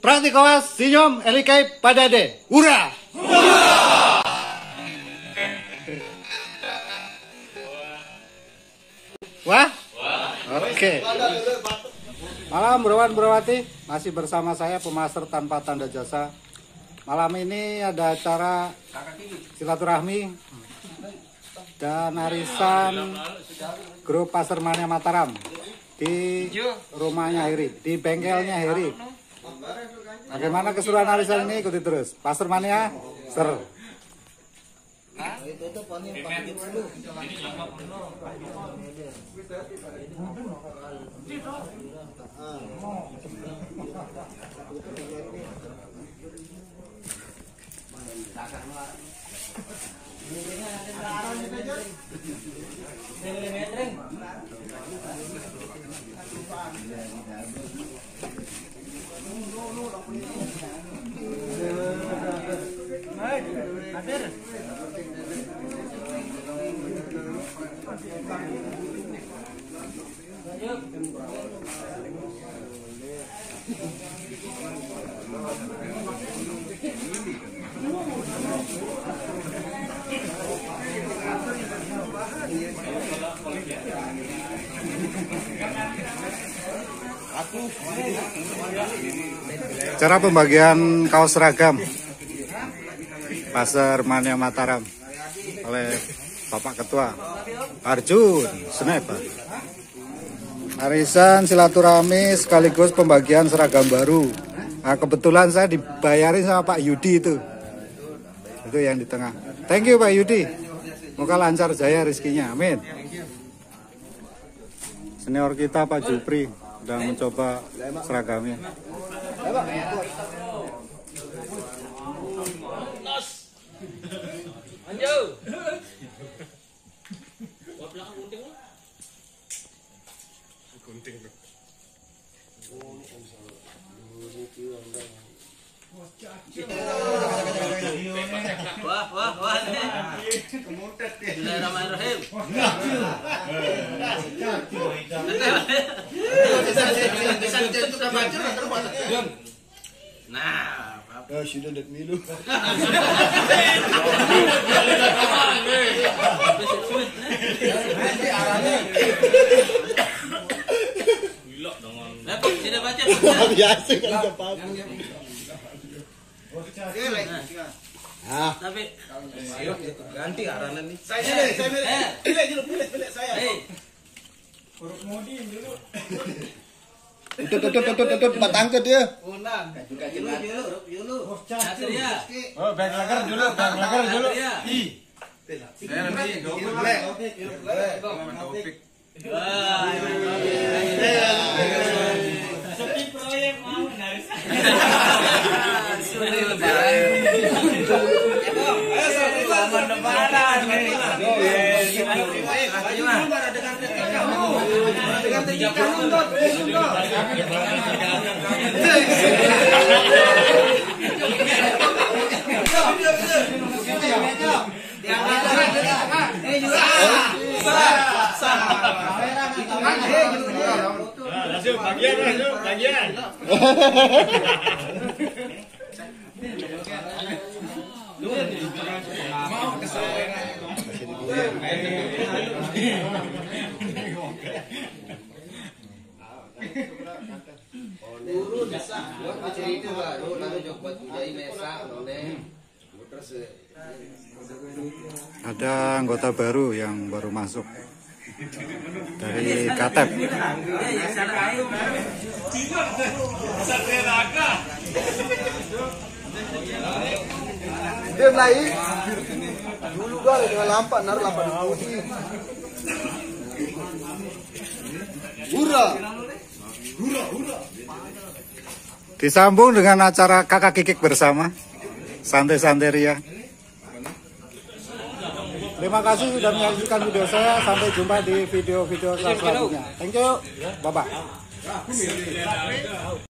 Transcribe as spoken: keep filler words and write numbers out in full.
Pratikawas Sinyom Elikai Padade. Hurra! Wah? Oke. Malam Brawan Brawati, masih bersama saya pemaster tanpa tanda jasa. Malam ini ada acara silaturahmi dan arisan grup Pasar Mania Mataram di rumahnya Heri, di bengkelnya Heri. Bagaimana keseruan arisan ini? Ikuti terus. Pasar Mania, ser. Cara pembagian kaos seragam Pasar Mania Mataram oleh Bapak Ketua Arjun Snepa. Arisan silaturahmi sekaligus pembagian seragam baru. Nah, kebetulan saya dibayarin sama Pak Yudi itu. Itu yang di tengah. Thank you Pak Yudi. Moga lancar jaya rezekinya. Amin. Senior kita Pak Jupri udah mencoba seragamnya. Wah, wah, wah. Bismillahirrahmanirrahim. Nah, ya sudah dek milu. Biasa kan apa-apa. Ah, tapi ganti arahan nih. Saya saya pilih dulu pilih pilih saya. Huruf modin dulu. Tutut tutut tutut tutut batang ke dia. Unan. Juga dulu dulu dulu. Oh, bang lagar dulu, bang lagar dulu. Ih. Saya nanti Taufik. Wah. Sepi proyek mau dari saya. Sudah lebaran. Ayo selamat lebaran. Dengan tiga puluh dot, langsung bagian, langsung bagian. Mau kesaweran. Guru desa, buat cerita baru lalu coba jadi mesa, Ada anggota baru yang baru masuk dari Katep. Dia naik dulu gak dengan lampak naruh lampak di putih. Hurra, hurra, hurra. Disambung dengan acara kakak kikik bersama santai-santai ria. Terima kasih sudah menyaksikan video saya. Sampai jumpa di video-video selanjutnya. Thank you. Bye bye.